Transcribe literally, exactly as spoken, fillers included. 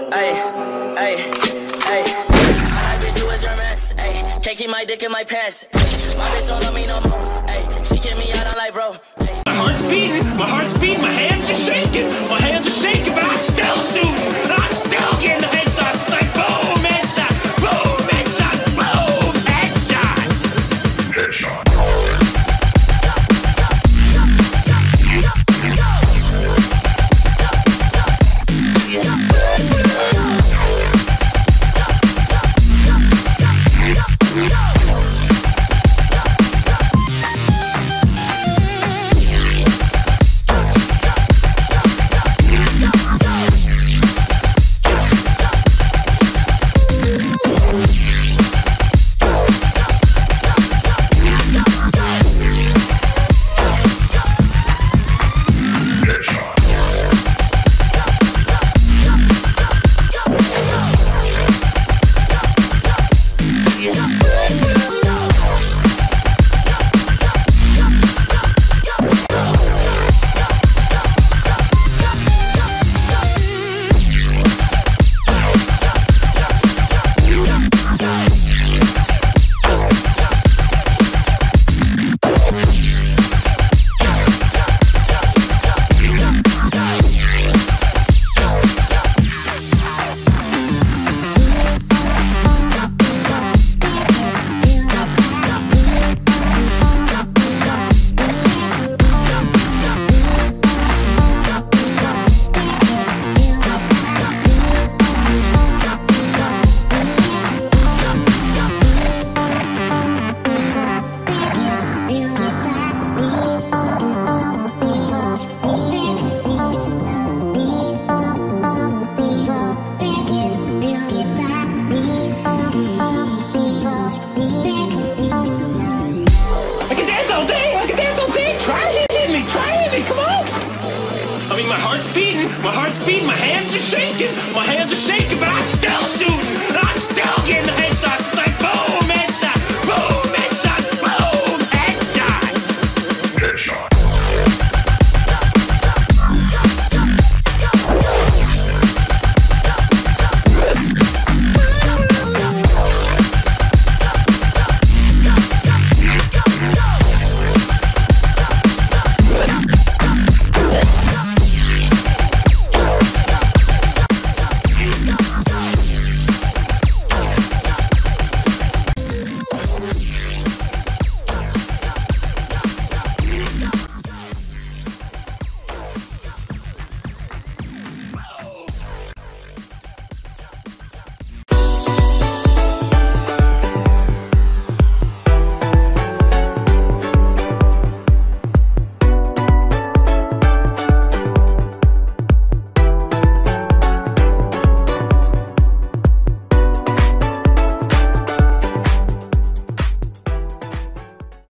Ay, ay, ay. My bitch, who is your mess? Ay, can't keep my dick in my pants. My bitch don't love me no more. Ay, she kicked me out on life, bro. Ay. My heart's beating, my heart's beating, my hands are shaking, my hands are shaking, but I'm still shooting. I'm still getting the headshots. It's like boom, headshot, boom, headshot, boom, headshot. Headshot. My heart's beating, my heart's beating, my hands are shaking, my hands are shaking.